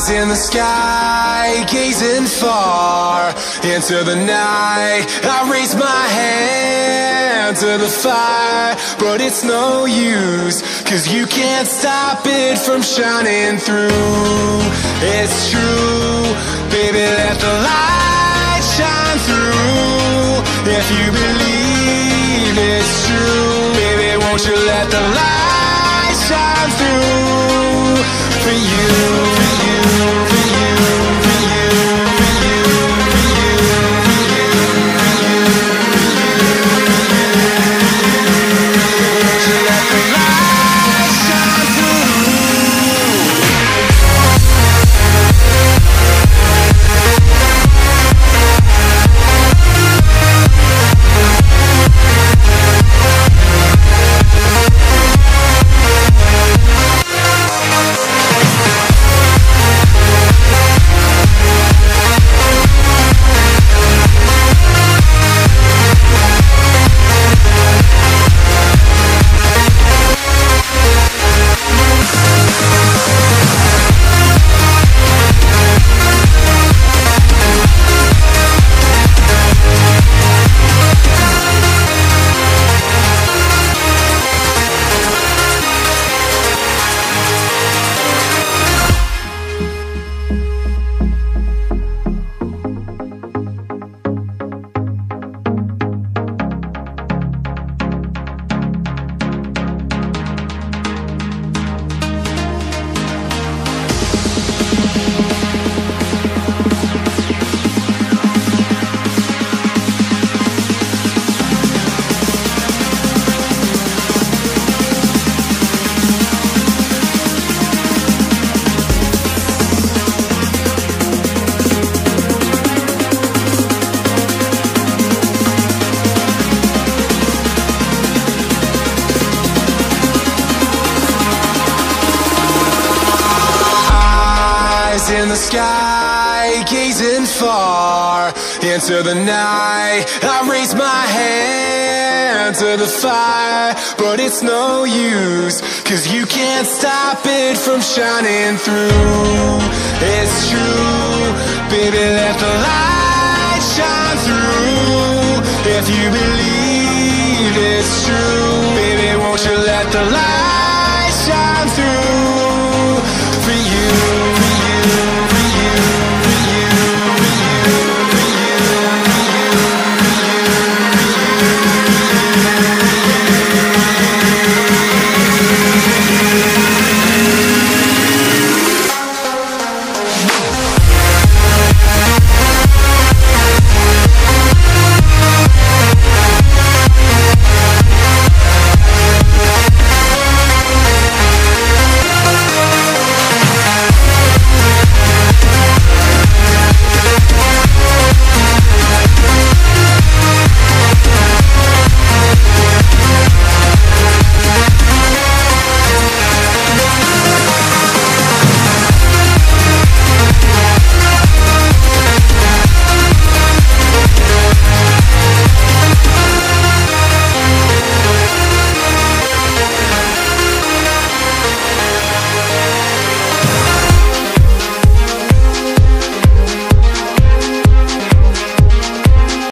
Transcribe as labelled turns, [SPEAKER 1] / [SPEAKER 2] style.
[SPEAKER 1] In the sky, gazing far into the night, I raise my hand to the fire, but it's no use, 'cause you can't stop it from shining through. It's true, baby, let the light shine through. If you believe it's true, baby, won't you let the light shine through for you, for you, for you, for you, for you, for you, for you, won't you let the light shine through? In the sky, gazing far into the night, I raise my hand to the fire, but it's no use, 'cause you can't stop it from shining through. It's true, baby, let the light shine through. If you believe it's true, baby, won't you let the light shine through?